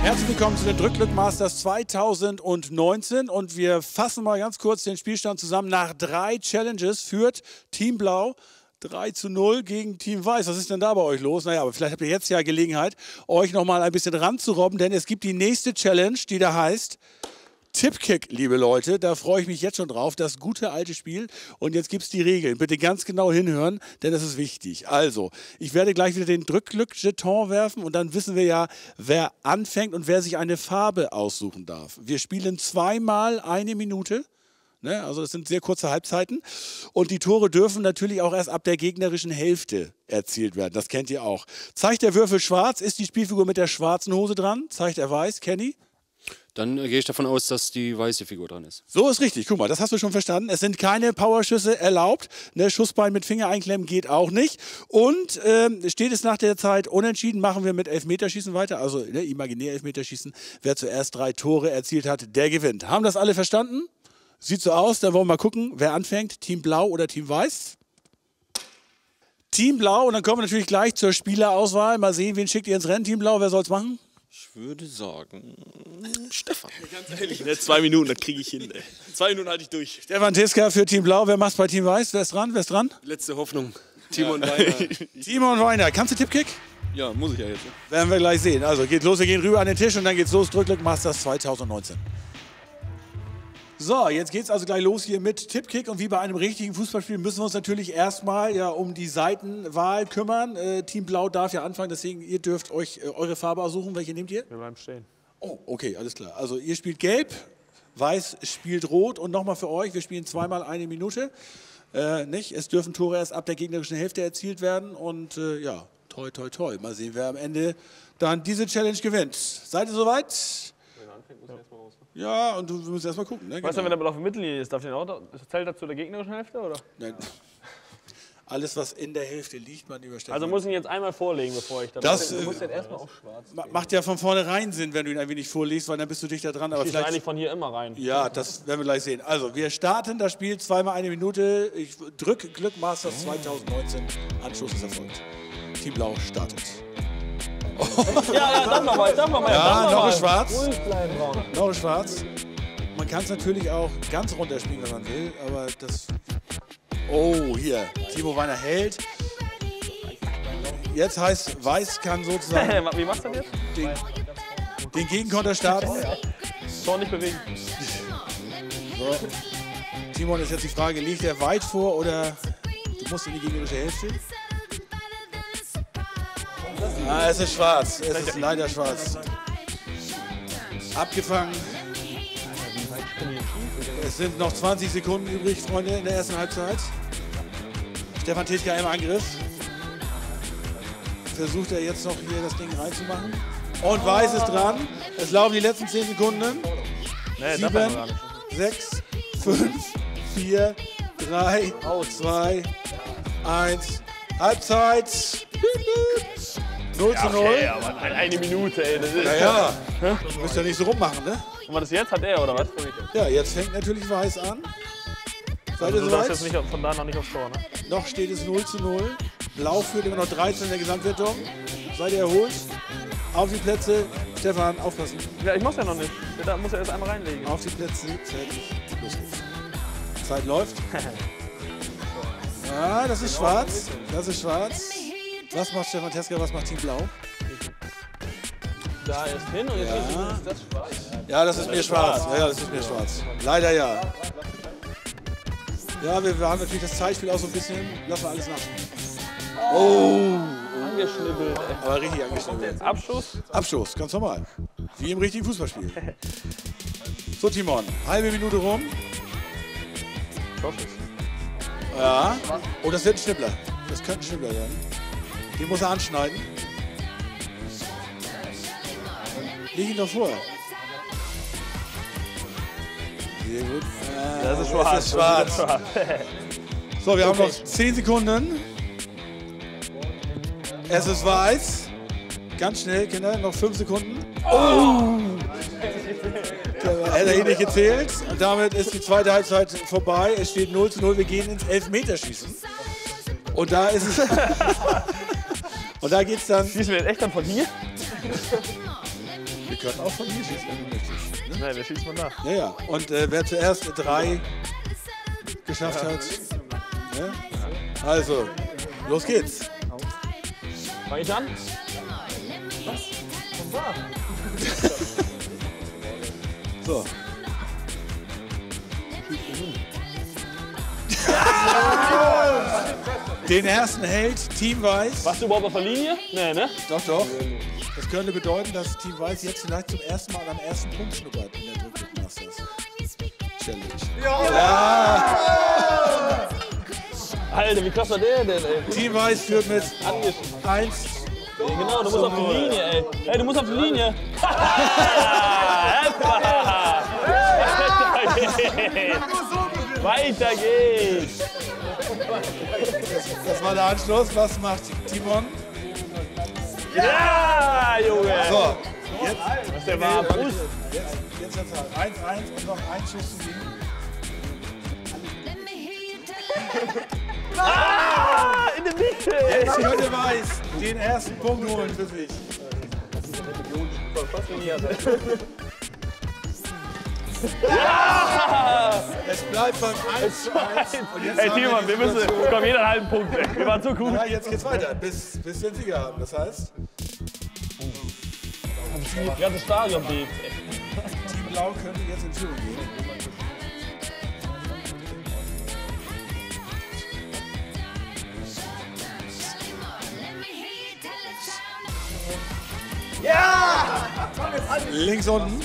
Herzlich willkommen zu den Drückglück Masters 2019 und wir fassen mal ganz kurz den Spielstand zusammen. Nach 3 Challenges führt Team Blau 3:0 gegen Team Weiß. Was ist denn da bei euch los? Naja, aber vielleicht habt ihr jetzt ja Gelegenheit, euch noch mal ein bisschen ranzurobben, denn es gibt die nächste Challenge, die da heißt Tippkick, liebe Leute. Da freue ich mich jetzt schon drauf. Das gute alte Spiel. Und jetzt gibt es die Regeln. Bitte ganz genau hinhören, denn das ist wichtig. Also, ich werde gleich wieder den Drückglück-Jeton werfen und dann wissen wir ja, wer anfängt und wer sich eine Farbe aussuchen darf. Wir spielen zweimal 1 Minute. Ne? Also das sind sehr kurze Halbzeiten. Und die Tore dürfen natürlich auch erst ab der gegnerischen Hälfte erzielt werden. Das kennt ihr auch. Zeigt der Würfel schwarz, ist die Spielfigur mit der schwarzen Hose dran. Zeigt er weiß, Kenny? Dann gehe ich davon aus, dass die weiße Figur dran ist. So ist richtig. Guck mal, das hast du schon verstanden. Es sind keine Powerschüsse erlaubt. Ne, Schussbein mit Finger einklemmen geht auch nicht. Und steht es nach der Zeit unentschieden, machen wir mit Elfmeterschießen weiter. Also ne, imaginär Elfmeterschießen. Wer zuerst 3 Tore erzielt hat, der gewinnt. Haben das alle verstanden? Sieht so aus. Dann wollen wir mal gucken, wer anfängt. Team Blau oder Team Weiß? Team Blau. Und dann kommen wir natürlich gleich zur Spielerauswahl. Mal sehen, wen schickt ihr ins Rennen? Team Blau, wer soll es machen? Ich würde sagen, Stefan. Ganz ehrlich, ne, 2 Minuten, das kriege ich hin. Ey. 2 Minuten halte ich durch. Stefan Tiska für Team Blau. Wer macht's bei Team Weiß? Wer ist dran? Wer ist dran? Letzte Hoffnung. Timo und Weiner. Timo und Weiner. Kannst du Tippkick? Ja, muss ich ja jetzt. Werden wir gleich sehen. Also geht los, wir gehen rüber an den Tisch und dann geht's los. Drückglück Masters 2019. So, jetzt geht's also gleich los hier mit Tippkick und wie bei einem richtigen Fußballspiel müssen wir uns natürlich erstmal ja um die Seitenwahl kümmern. Team Blau darf ja anfangen, deswegen ihr dürft euch eure Farbe aussuchen. Welche nehmt ihr? Wir bleiben stehen. Oh, okay, alles klar. Also ihr spielt gelb, Weiß spielt rot und nochmal für euch, wir spielen zweimal 1 Minute. Nicht? Es dürfen Tore erst ab der gegnerischen Hälfte erzielt werden und ja, toi toi toi. Mal sehen, wer am Ende dann diese Challenge gewinnt. Seid ihr soweit? Ja, und du musst erst mal gucken. Ne? Weißt du, wenn der Ball auf der Mittellinie ist, darf den auch, zählt das zu der gegnerischen Hälfte, oder? Nein. Alles, was in der Hälfte liegt, man überstellt. Also muss ich ihn jetzt einmal vorlegen, bevor ich das du musst jetzt erstmal auf schwarz. Macht ja von vornherein Sinn, wenn du ihn ein wenig vorlegst, weil dann bist du dichter dran. Aber vielleicht eigentlich von hier immer rein. Ja, das werden wir gleich sehen. Also, wir starten das Spiel zweimal 1 Minute. Ich drücke Glück Masters 2019. Anschluss ist erfolgt. Team Blau startet. Ja, darf man mal. Ja, noch ist schwarz. Noch ist schwarz. Man kann es natürlich auch ganz runterspielen, wenn man will, aber das... Oh, hier. Timo Weiner hält. Jetzt heißt, Weiß kann sozusagen... Wie machst du das jetzt? Den Gegenkonter starten. Tor nicht bewegen. So. Timon, ist jetzt die Frage, liegt er weit vor oder du musst in die gegnerische Hälfte? Ah, es ist schwarz. Es ist leider schwarz. Abgefangen. Es sind noch 20 Sekunden übrig, Freunde, in der ersten Halbzeit. Stefan Tiska im Angriff. Versucht er jetzt noch hier das Ding reinzumachen. Und Weiß ist dran. Es laufen die letzten 10 Sekunden. 7, 6, 5, 4, 3, 2, 1. Halbzeit. 0:0. Okay, aber 1 Minute, ey. Das ist naja, du musst ja nicht so rummachen, ne? Und was das jetzt hat er, oder was? Ja, jetzt fängt natürlich Weiß an. Seid ihr Du darfst soweit? jetzt nicht, von da noch nicht aufs Tor, ne? Noch steht es 0:0. Blau führt immer noch 13 in der Gesamtwertung. Seid ihr erholt? Auf die Plätze. Stefan, aufpassen. Ja, ich muss ja noch nicht. Da muss er erst einmal reinlegen. Auf die Plätze. Fertig. Los geht's. Zeit läuft. Ja, das ist schwarz. Das ist schwarz. Was macht Stefan Tiska, was macht Team Blau? Da ist hin und jetzt ist das schwarz. Ja, das ist mir schwarz. Ja, das ist mir schwarz. Leider ja. Ja, wir haben natürlich das Zeitspiel auch so ein bisschen. Lassen wir alles nach. Oh! Angeschnibbelt. Aber richtig angeschnibbelt. Abschuss? Abschuss, ganz normal. Wie im richtigen Fußballspiel. So, Timon, halbe Minute rum. Ja. Oh, das wird ein Schnibbler. Das könnte ein Schnibbler werden. Den muss er anschneiden. Leg ihn doch vor. Sehr gut. Das ist schwarz. Das ist schwarz. So, wir haben noch 10 Sekunden. Es ist Weiß. Ganz schnell, Kinder, noch 5 Sekunden. Oh! Hätte er nicht gezählt. Und damit ist die zweite Halbzeit vorbei. Es steht 0:0. Wir gehen ins Elfmeterschießen. Und da ist es. Und da geht's dann. Schießen wir jetzt echt dann von hier? Wir können auch von hier schießen, wenn du möchtest. Ne? Nein, wir schießen mal nach. Ja, ja. Und wer zuerst 3 geschafft hat. Ne? Also, los geht's. Fang ich an? So. Den ersten hält Team Weiß. Warst du überhaupt auf der Linie? Nee, ne? Doch, doch. Das könnte bedeuten, dass Team Weiß jetzt vielleicht zum ersten Mal am ersten Punkt schnuppert in der Drückblick Masters Challenge. Ja! Alter, wie krass war der denn, ey? Team Weiß führt mit 1. Genau, du musst auf die Linie, ey. Ey, du musst auf die Linie. Weiter geht's. Das war der Anschluss. Was macht Timon? Ja, Junge. So, jetzt. Was der war, Brust. Jetzt hat's halt 1-1 und noch ein Schuss zu liegen. Ah, in der Mitte. Jetzt könnte Weiß den ersten Punkt holen für sich. Ja! Es bleibt beim 1:1. Ey, Timon, wir müssen. Komm, jeder einen halben Punkt, ey. Wir waren so gut. Ja, jetzt geht's weiter, bis wir einen Sieger haben. Das heißt, Das ganze Stadion bebt. Team Blau könnte jetzt in Führung gehen. Ja! Links unten.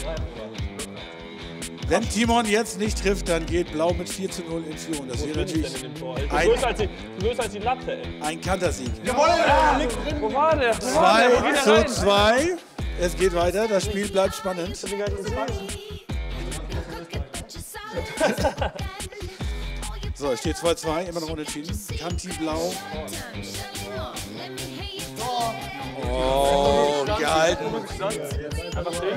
Wenn Timon jetzt nicht trifft, dann geht Blau mit 4:0 in Führung. Das wäre natürlich Größer als die Latte, ey. ein Kantersieg. Wo war der? 2:2. Es geht weiter. Das Spiel bleibt spannend. So, es steht 2:2, immer noch unentschieden. Kann Team Blau. Oh, gehalten. Einfach stehen.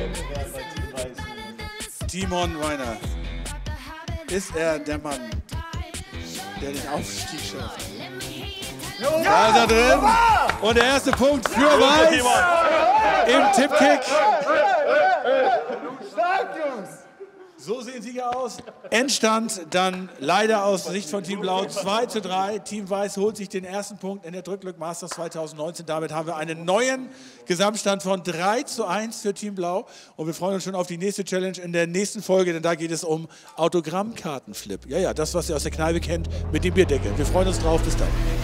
Timon Reiner. Ist er der Mann, der den Aufstieg schafft? Da ist er drin. Und der erste Punkt für Weiß im Tippkick. So sehen Sieger aus. Endstand dann leider aus Sicht von Team Blau 2:3. Team Weiß holt sich den ersten Punkt in der Drückglück Masters 2019. Damit haben wir einen neuen Gesamtstand von 3:1 für Team Blau. Und wir freuen uns schon auf die nächste Challenge in der nächsten Folge, denn da geht es um Autogrammkartenflip. Ja, das, was ihr aus der Kneipe kennt mit dem Bierdeckel. Wir freuen uns drauf. Bis dann.